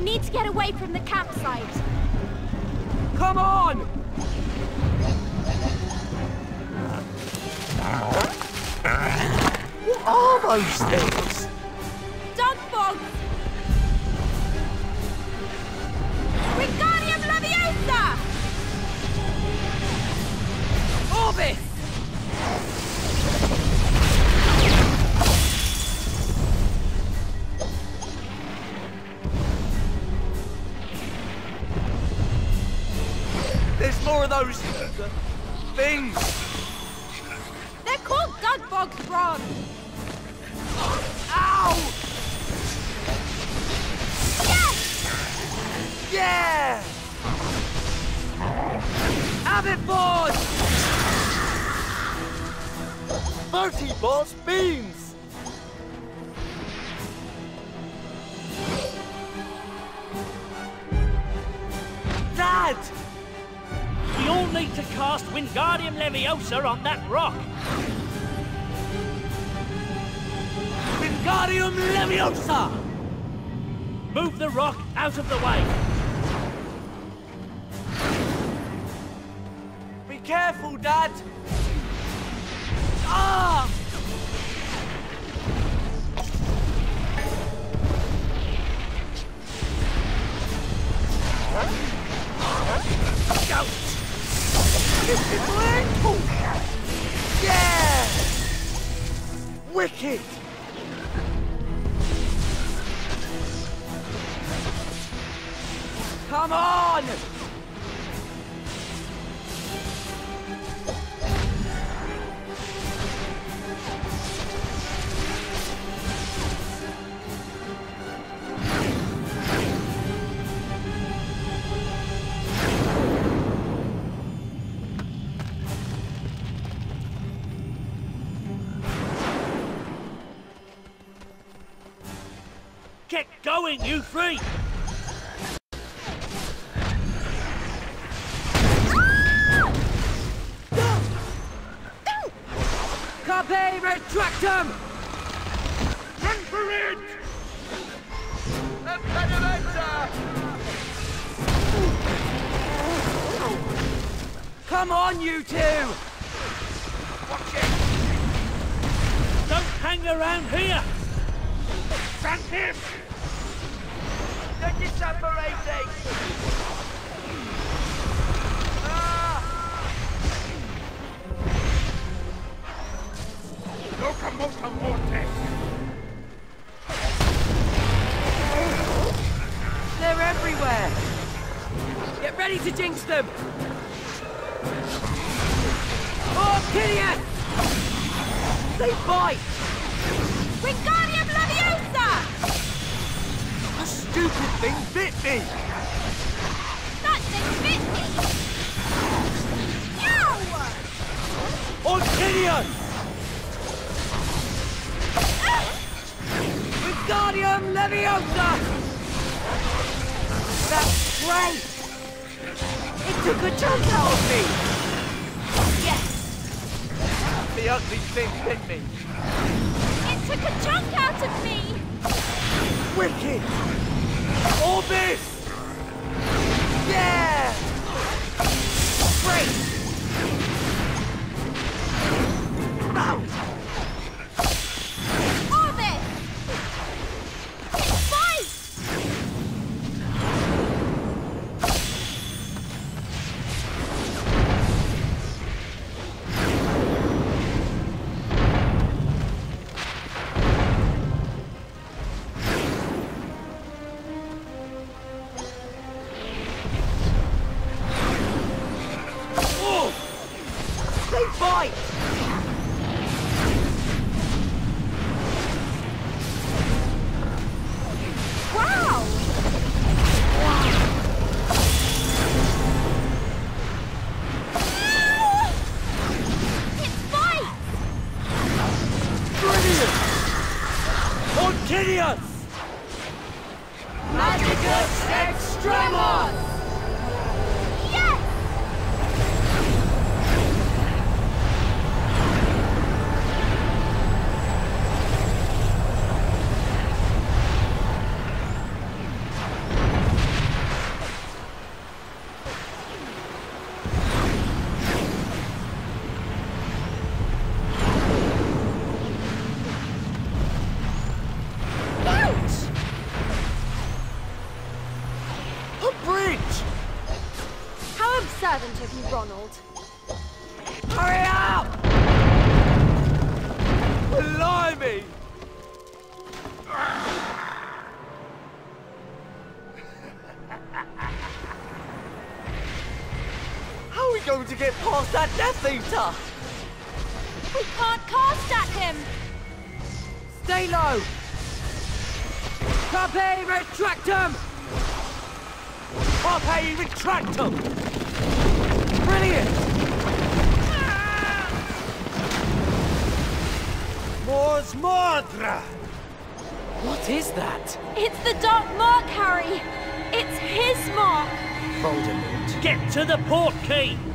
need to get away from the campsite. Come on! What are those things? Dog bugs! Wingardium Leviosa! Orbis! There's more of those things. They're called dog bugs, Ron. Ow! Yes! Yeah! Have it, boys! 30 boss beams! Dad! We all need to cast Wingardium Leviosa on that rock. Wingardium Leviosa! Move the rock out of the way. Be careful, Dad! Ah! Go! Yeah! Wicked! Come on! Get going, you three! Carpe retractum! Run for it! Impedimenta! Come on, you two! Watch it! Don't hang around here! Thank him! They're disapparating! Locomotor vortex! They're everywhere! Get ready to jinx them! Oh, Kilian! They bite! Wingardium Leviosa! The stupid thing bit me! That thing bit me! Ow! On Kilian! Wingardium Leviosa! That's great! It took a chunk out of me! Yes! The ugly thing bit me! It took a chunk out of me! Wicked! Orbis! Yeah! Great! Now! Orbis! Fight! They bite! Wow! It bites! Brilliant! Continuous! Magicus Extremos! Yes! you, Ronald. Hurry up! Blimey! How are we going to get past that Death Eater? We can't cast at him! Stay low! Carpe retractum! Carpe retractum! Brilliant! Mors Mordra! What is that? It's the Dark Mark, Harry! It's his mark! Voldemort. Get to the port key!